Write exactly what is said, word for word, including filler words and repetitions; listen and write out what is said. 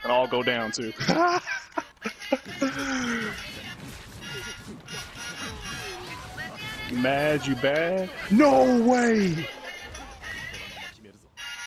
and all go down too. Mad, you bad? No way!